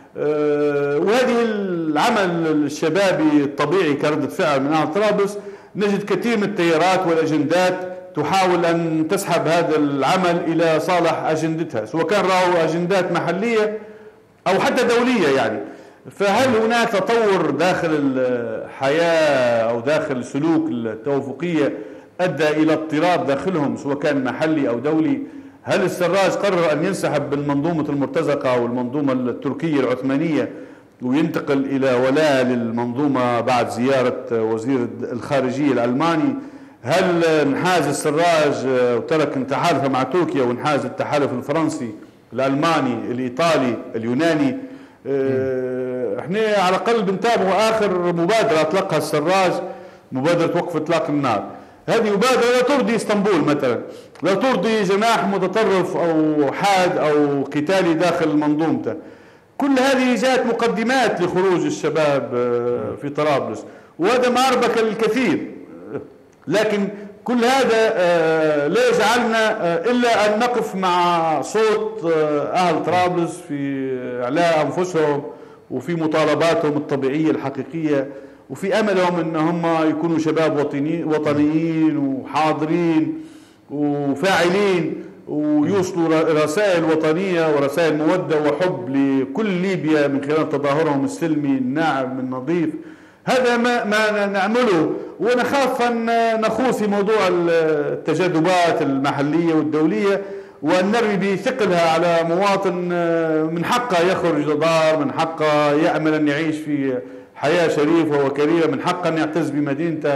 وهذه العمل الشبابي الطبيعي كردة فعل من أهل طرابلس، نجد كثير من التيارات والأجندات تحاول أن تسحب هذا العمل إلى صالح أجندتها، سواء كان رأوا أجندات محلية أو حتى دولية يعني. فهل هناك تطور داخل الحياة أو داخل السلوك التوافقية أدى إلى اضطراب داخلهم سواء كان محلي أو دولي؟ هل السراج قرر أن ينسحب من منظومة المرتزقة أو المنظومة التركية العثمانية وينتقل إلى ولاء للمنظومة بعد زيارة وزير الخارجية الألماني؟ هل انحاز السراج وترك تحالفه مع تركيا وانحاز التحالف الفرنسي الألماني الإيطالي اليوناني؟ احنا على الأقل بنتابع آخر مبادرة أطلقها السراج، مبادرة وقف إطلاق النار. هذه مبادرة لا ترضي اسطنبول مثلا، لا ترضي جناح متطرف أو حاد أو قتالي داخل منظومته. كل هذه جاءت مقدمات لخروج الشباب في طرابلس، وهذا ما أربك الكثير. لكن كل هذا لا يجعلنا إلا أن نقف مع صوت أهل طرابلس في إعلاء أنفسهم وفي مطالباتهم الطبيعية الحقيقية، وفي أملهم أن هم يكونوا شباب وطنيين وحاضرين وفاعلين ويوصلوا رسائل وطنية ورسائل مودة وحب لكل ليبيا من خلال تظاهرهم السلمي الناعم النظيف. هذا ما نعمله، ونخاف أن نخوض في موضوع التجاذبات المحلية والدولية وأن نرمي بثقلها على مواطن من حقه يخرج لدار، من حقه يأمل أن يعيش في حياة شريفة وكريمة، من حقه أن يعتز بمدينته.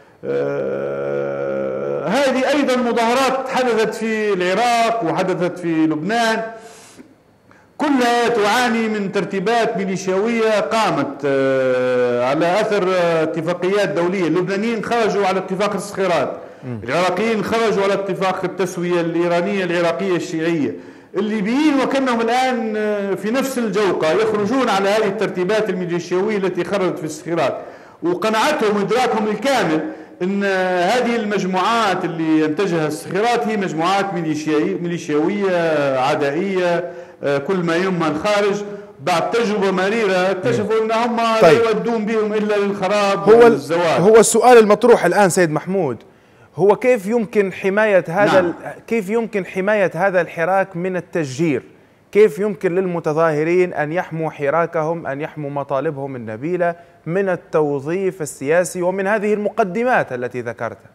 هذه أيضا مظاهرات حدثت في العراق وحدثت في لبنان، كلها تعاني من ترتيبات ميليشياوية قامت على أثر اتفاقيات دولية. اللبنانيين خرجوا على اتفاق الصخيرات، العراقيين خرجوا على اتفاق التسوية الإيرانية العراقية الشيعية، الليبيين وكأنهم الآن في نفس الجوقة يخرجون على هذه الترتيبات الميليشياوية التي خرجت في الصخيرات، وقناعتهم وإدراكهم الكامل أن هذه المجموعات اللي ينتجها الصخيرات هي مجموعات ميليشياوية عدائية، كل ما يهمها الخارج. بعد تجربة مريرة اكتشفوا أن هم لا يودون بهم إلا للخراب والزواج. هو السؤال المطروح الآن سيد محمود، هو كيف يمكن حماية هذا كيف يمكن حماية هذا الحراك من التشجير؟ كيف يمكن للمتظاهرين أن يحموا حراكهم، أن يحموا مطالبهم النبيلة من التوظيف السياسي ومن هذه المقدمات التي ذكرتها؟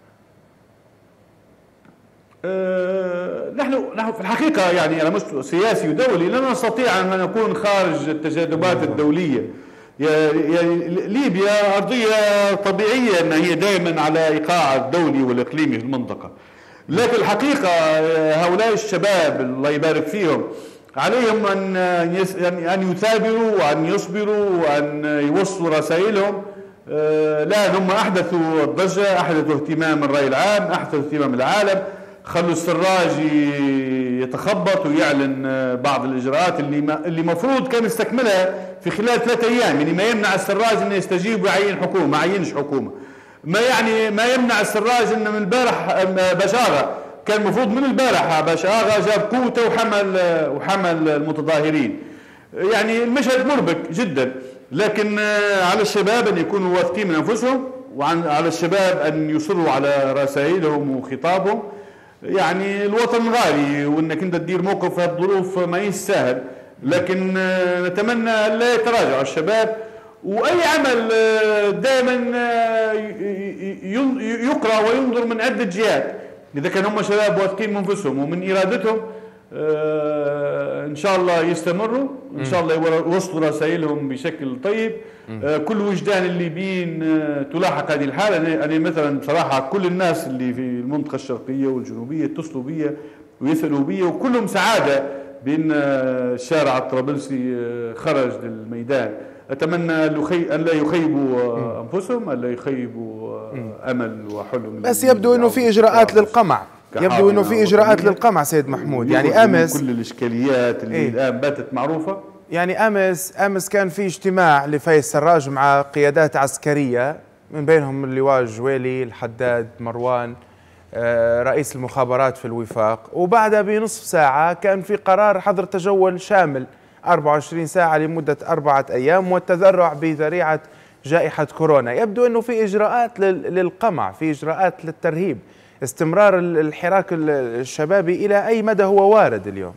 نحن في الحقيقة يعني على مستوى سياسي ودولي لا نستطيع أن نكون خارج التجاذبات الدولية. ليبيا أرضية طبيعية أن هي دائما على إيقاع الدولي والإقليمي في المنطقة، لكن الحقيقة هؤلاء الشباب الله يبارك فيهم عليهم أن يثابروا وأن يصبروا وأن يوصلوا رسائلهم. لا، هم أحدثوا الضجة، أحدثوا اهتمام الرأي العام، أحدثوا اهتمام العالم، خلوا السراج يتخبط ويعلن بعض الإجراءات اللي مفروض كان يستكملها في خلال 3 أيام. يعني ما يمنع السراج أنه يستجيب ويعين حكومة، ما عينش حكومة. ما يمنع السراج أنه من البارح بشاغة كان المفروض من البارح بشاغة جاب قوته وحمل المتظاهرين. يعني المشهد مربك جدا، لكن على الشباب أن يكونوا واثقين من أنفسهم، وعلى الشباب أن يصروا على رسائلهم وخطابهم. يعني الوطن غالي، وانك انت تدير موقف في هالظروف ما يسهل، لكن نتمنى ان لا يتراجع الشباب، واي عمل دائما يقرا وينظر من عده جهات. اذا كان هم شباب واثقين من انفسهم ومن ارادتهم ان شاء الله يستمروا، ان شاء الله يوصلوا رسائلهم بشكل طيب. كل وجدان الليبيين تلاحق هذه الحاله. انا مثلا بصراحه كل الناس اللي في المنطقه الشرقيه والجنوبيه اتصلوا بي ويسالوا بي، وكلهم سعاده بان الشارع الطرابلسي خرج للميدان. اتمنى ان لا يخيبوا انفسهم، ان لا يخيبوا امل وحلم. بس يبدو انه في اجراءات للقمع، يبدو انه في اجراءات للقمع سيد محمود. يعني امس كل الاشكاليات اللي الان باتت معروفه. يعني امس كان في اجتماع لفايز سراج مع قيادات عسكريه، من بينهم اللواء الجويلي، الحداد، مروان، رئيس المخابرات في الوفاق. وبعدها بنصف ساعه كان في قرار حظر تجول شامل 24 ساعة لمدة 4 أيام والتذرع بذريعة جائحة كورونا. يبدو أنه في إجراءات للقمع، في إجراءات للترهيب. استمرار الحراك الشبابي إلى أي مدى هو وارد اليوم؟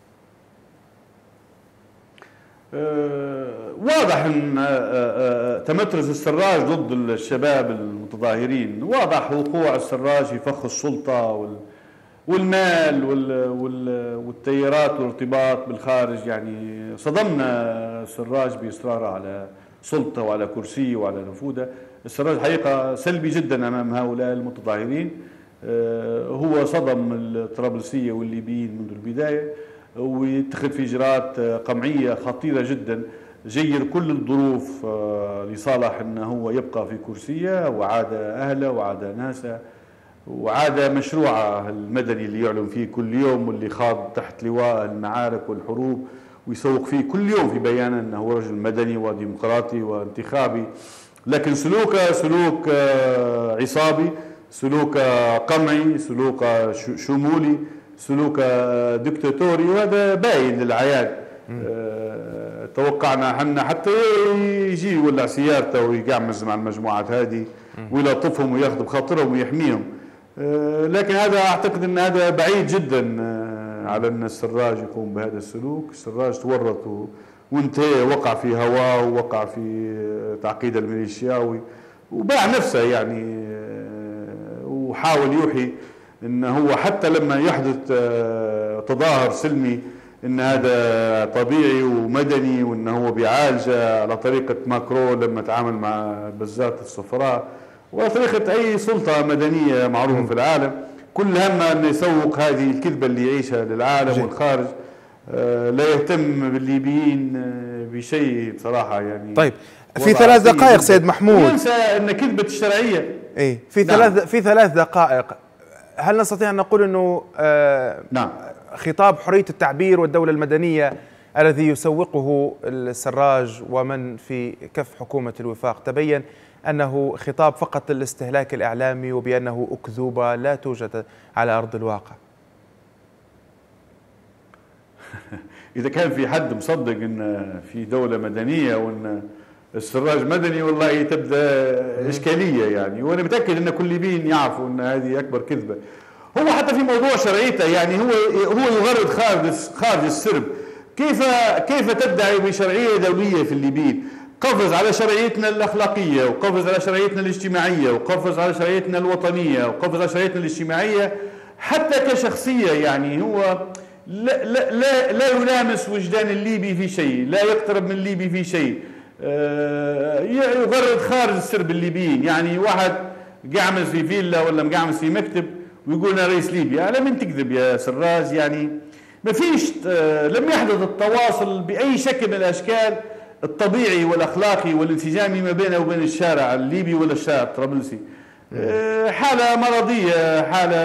واضح أن تمترس السراج ضد الشباب المتظاهرين، واضح وقوع السراج في فخ السلطة والمال والتيارات والارتباط بالخارج. يعني صدمنا السراج بإصراره على سلطة وعلى كرسي وعلى نفوذه. السراج حقيقة سلبي جدا أمام هؤلاء المتظاهرين. هو صدم الطرابلسية والليبيين منذ البداية، ويتخذ في إجراءات قمعية خطيرة جدا، جير كل الظروف لصالح أنه هو يبقى في كرسيه، وعاد أهله وعاد ناسه وعاد مشروعه المدني اللي يعلن فيه كل يوم، واللي خاض تحت لواء المعارك والحروب ويسوق فيه كل يوم في بيانه أنه رجل مدني وديمقراطي وانتخابي. لكن سلوكه سلوك عصابي، سلوك قمعي، سلوك شمولي، سلوك دكتاتوري، وهذا باين للعيان. توقعنا حنا حتى يجي يولع سيارته ويقعمز مع المجموعات هذه ويلطفهم وياخذ بخاطرهم ويحميهم، لكن هذا اعتقد ان هذا بعيد جدا على ان السراج يقوم بهذا السلوك. السراج تورط وانتهى، وقع في هواه ووقع في تعقيد الميليشياوي وباع نفسه يعني، وحاول يوحي ان هو حتى لما يحدث تظاهر سلمي ان هذا طبيعي ومدني، وان هو بيعالج على طريقه ماكرون لما تعامل مع البزات الصفراء، وطريقه اي سلطه مدنيه معروفه في العالم. كل همه انه يسوق هذه الكذبه اللي يعيشها للعالم والخارج. لا يهتم بالليبيين بشيء بصراحه يعني. طيب في 3 دقائق سيد محمود، ينسى ان كذبه الشرعيه. اي في في 3 دقائق، هل نستطيع ان نقول انه نعم خطاب حرية التعبير والدولة المدنية الذي يسوقه السراج ومن في كف حكومة الوفاق تبين أنه خطاب فقط للاستهلاك الإعلامي، وبأنه أكذوبة لا توجد على أرض الواقع؟ إذا كان في حد مصدق أن في دولة مدنية وأن السراج مدني، والله تبدأ إشكالية يعني. وأنا متأكد أن كل ليبيين يعرفوا أن هذه أكبر كذبة. هو حتى في موضوع شرعيته يعني هو يغرد خارج السرب. كيف تدعي بشرعية دولية في الليبيين؟ قفز على شرعيتنا الأخلاقية، وقفز على شرعيتنا الاجتماعية، وقفز على شرعيتنا الوطنية، وقفز على شرعيتنا الاجتماعية حتى كشخصية. يعني هو لا يلامس وجدان الليبي في شيء، لا يقترب من الليبي في شيء. يغرد خارج السرب الليبيين. يعني واحد قاعمز في فيلا ولا مقعمز في مكتب ويقول انا رئيس ليبيا، لم تكذب يا سراج يعني. ما فيش، لم يحدث التواصل باي شكل من الاشكال الطبيعي والاخلاقي والانسجامي ما بينه وبين الشارع الليبي ولا الشارع الطرابلسي. حاله مرضيه، حاله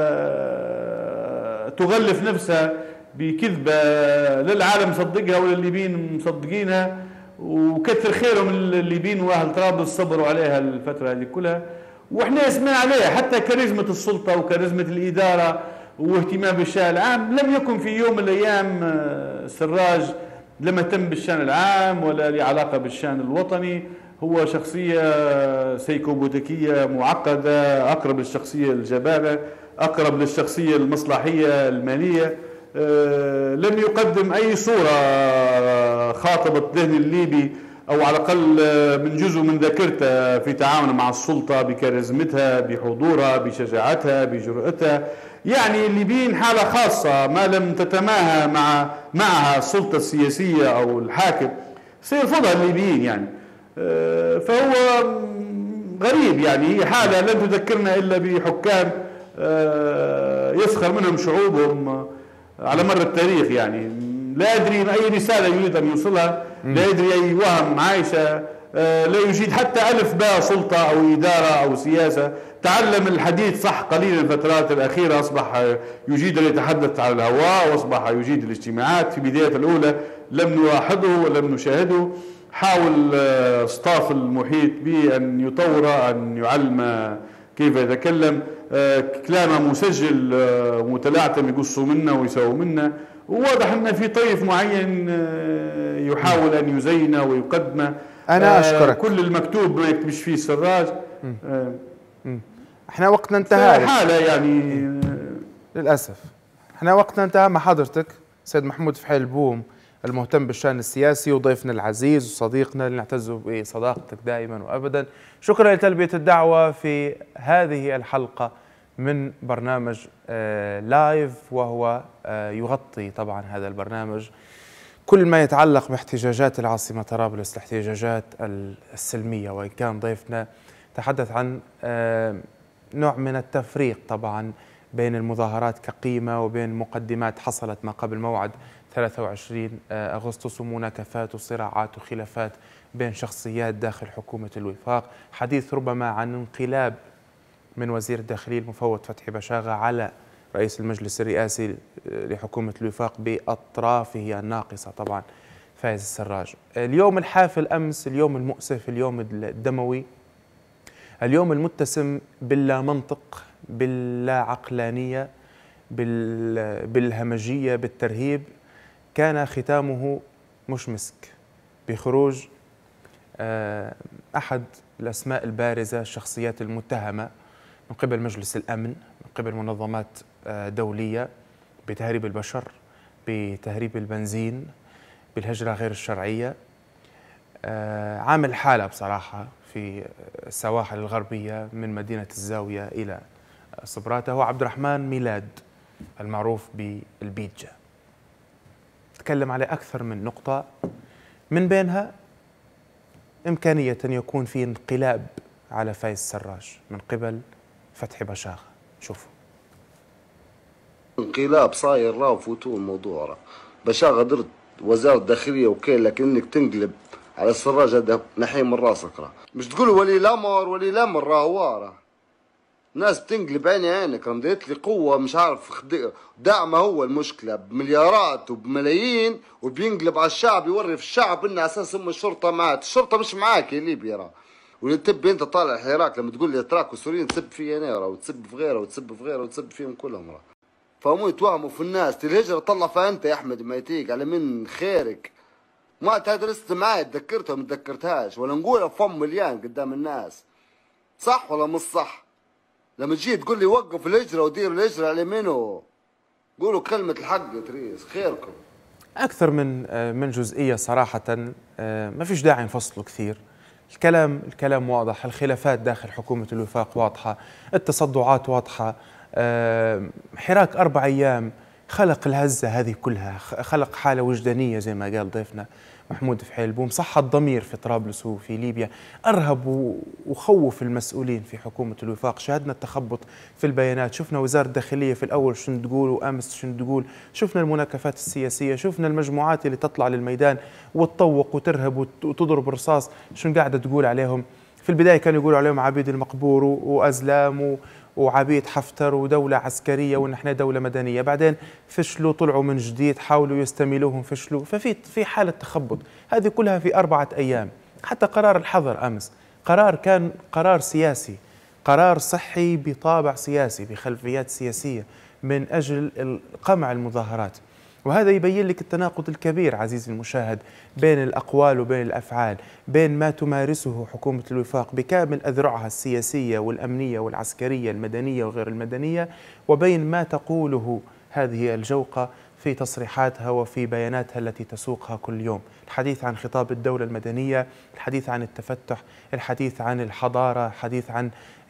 تغلف نفسها بكذبه للعالم مصدقها ولا الليبيين مصدقينها، وكثر خيرهم الليبيين واهل طرابلس صبروا عليها الفتره هذه كلها، واحنا سمعنا عليها. حتى كاريزمة السلطة وكاريزمة الإدارة واهتمام بالشأن العام لم يكن في يوم من الأيام سراج لم يهتم بالشأن العام ولا له علاقة بالشأن الوطني. هو شخصية سيكوبوتيكية معقدة، أقرب للشخصية الجبانة، أقرب للشخصية المصلحية المالية. لم يقدم أي صورة خاطبت ذهن الليبي، أو على الأقل من جزء من ذاكرته في تعامل مع السلطة بكاريزمتها، بحضورها، بشجاعتها، بجرأتها. يعني الليبيين حالة خاصة ما لم تتماهى معها السلطة السياسية أو الحاكم سيرفضها الليبيين يعني. فهو غريب يعني. هي حالة لن تذكرنا إلا بحكام يسخر منهم شعوبهم على مر التاريخ يعني. لا يدري أي رسالة يريد أن يوصلها، لا يدري أي وهم عايشة، لا يجيد حتى ألف باء سلطة أو إدارة أو سياسة. تعلم الحديث صح قليلا الفترات الأخيرة، أصبح يجيد أن يتحدث على الهواء، وأصبح يجيد الاجتماعات. في بداية الأولى لم نلاحظه ولم نشاهده. حاول اصطاف المحيط به أن يطور، أن يعلم كيف يتكلم. كلامه مسجل متلاعثم يقصوا منا ويسووا منا، وواضح ان في طيف معين يحاول ان يزينه ويقدمه. انا اشكرك. كل المكتوب ما يكتبش فيه السراج. احنا وقتنا انتهى حاله يعني للاسف. احنا وقتنا انتهى مع حضرتك سيد محمود فحيل بوم المهتم بالشأن السياسي وضيفنا العزيز وصديقنا اللي نعتز بصداقتك دائما وابدا. شكرا لتلبية الدعوة في هذه الحلقة من برنامج لايف، وهو يغطي طبعا هذا البرنامج كل ما يتعلق باحتجاجات العاصمة طرابلس، الاحتجاجات السلمية، وإن كان ضيفنا تحدث عن نوع من التفريق طبعا بين المظاهرات كقيمة وبين مقدمات حصلت ما قبل موعد 23 أغسطس ومناكفات وصراعات وخلافات بين شخصيات داخل حكومة الوفاق. حديث ربما عن انقلاب من وزير الداخلية المفوض فتحي بشاغة على رئيس المجلس الرئاسي لحكومة الوفاق بأطرافه الناقصة طبعا فايز السراج. اليوم الحافل أمس، اليوم المؤسف، اليوم الدموي، اليوم المتسم باللا منطق، باللا عقلانية، بالهمجية، بالترهيب، كان ختامه مش مسك بخروج أحد الأسماء البارزة، الشخصيات المتهمة من قبل مجلس الأمن، من قبل منظمات دولية، بتهريب البشر، بتهريب البنزين، بالهجرة غير الشرعية. عامل حالة بصراحة في السواحل الغربية من مدينة الزاوية إلى صبراتة. هو عبد الرحمن ميلاد المعروف بالبيتجا. تكلم عليه أكثر من نقطة، من بينها إمكانية أن يكون في انقلاب على فايز السراج من قبل فتحي بشاغة. شوفوا انقلاب صاير راه وفوتوا الموضوع راه. بشاغة درت وزارة الداخلية وكيل، لكن انك تنقلب على السراج هذا نحي من راسك راه. مش تقولوا ولي الامر ولي الامر راه هو راه. ناس بتنقلب عيني عينك، راه مديت لي قوة مش عارف دعمه هو المشكلة بمليارات وبملايين، وبينقلب على الشعب يوري في الشعب ان اساس هم الشرطة معك. الشرطة مش معاك يا ليبيا راه. واللي تبي انت طالع الحراك لما تقول لي اتراك وسوريين تسب في انا راه، وتسب في غيره وتسب في غيره وتسب فيهم كلهم راه. فهموا يتوهموا في الناس. الهجرة طلع فيها انت يا احمد ما يتيك على من خيرك. ما درست معي تذكرتها ما تذكرتهاش، ولا نقولها فم مليان قدام الناس. صح ولا مش صح؟ لما تجي تقول لي وقف الهجرة ودير الهجرة على منو؟ قولوا كلمة الحق يا تريس خيركم. أكثر من جزئية صراحة، ما فيش داعي نفصله كثير. الكلام واضح، الخلافات داخل حكومة الوفاق واضحة، التصدعات واضحة. حراك 4 أيام خلق الهزة هذه كلها، خلق حالة وجدانية زي ما قال ضيفنا محمود فحيل بوم، صح الضمير في طرابلس وفي ليبيا، أرهب وخوف المسؤولين في حكومة الوفاق. شاهدنا التخبط في البيانات، شفنا وزارة الداخلية في الأول شنو تقول وأمس شنو تقول، شفنا المناكفات السياسية، شفنا المجموعات اللي تطلع للميدان وتطوق وترهب وتضرب رصاص شنو قاعدة تقول عليهم. في البداية كانوا يقولوا عليهم عبيد المقبور وأزلام وعبيد حفتر ودولة عسكرية وإن احنا دولة مدنية، بعدين فشلوا، طلعوا من جديد، حاولوا يستميلوهم، فشلوا. ففي حالة تخبط، هذه كلها في 4 أيام. حتى قرار الحظر أمس كان قرار سياسي، قرار صحي بطابع سياسي بخلفيات سياسية من أجل قمع المظاهرات. وهذا يبين لك التناقض الكبير عزيزي المشاهد بين الأقوال وبين الأفعال، بين ما تمارسه حكومة الوفاق بكامل أذرعها السياسية والأمنية والعسكرية المدنية وغير المدنية، وبين ما تقوله هذه الجوقة في تصريحاتها وفي بياناتها التي تسوقها كل يوم. الحديث عن خطاب الدولة المدنية، الحديث عن التفتح، الحديث عن الحضارة، الحديث عن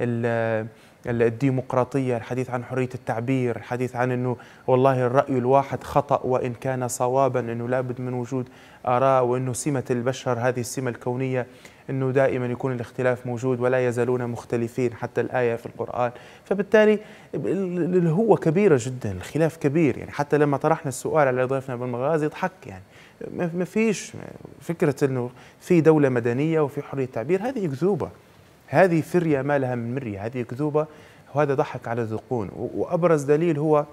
الديمقراطية، الحديث عن حرية التعبير، الحديث عن أنه والله الرأي الواحد خطأ وإن كان صوابا، أنه لابد من وجود آراء، وأنه سمة البشر هذه السمة الكونية أنه دائما يكون الاختلاف موجود ولا يزالون مختلفين، حتى الآية في القرآن. فبالتالي هو كبيرة جدا، الخلاف كبير. يعني حتى لما طرحنا السؤال على ضيفنا بالمغازي ضحك، يعني ما فيش فكرة أنه في دولة مدنية وفي حرية تعبير، هذه أكذوبة، هذه فرية ما لها من مرية، هذه أكذوبة، وهذا ضحك على الذقون. وأبرز دليل هو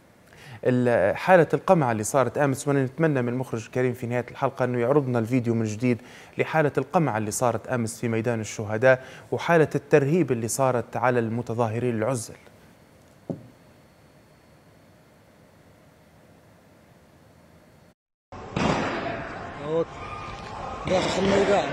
حالة القمع اللي صارت أمس، وأنا نتمنى من المخرج الكريم في نهاية الحلقة أنه يعرضنا الفيديو من جديد لحالة القمع اللي صارت أمس في ميدان الشهداء، وحالة الترهيب اللي صارت على المتظاهرين العزل. داخل الميدان.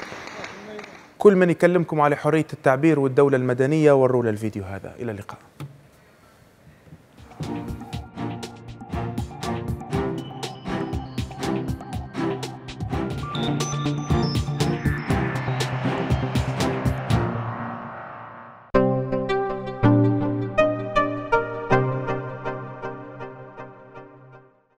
كل من يكلمكم على حرية التعبير والدولة المدنية وروا له الفيديو هذا. إلى اللقاء.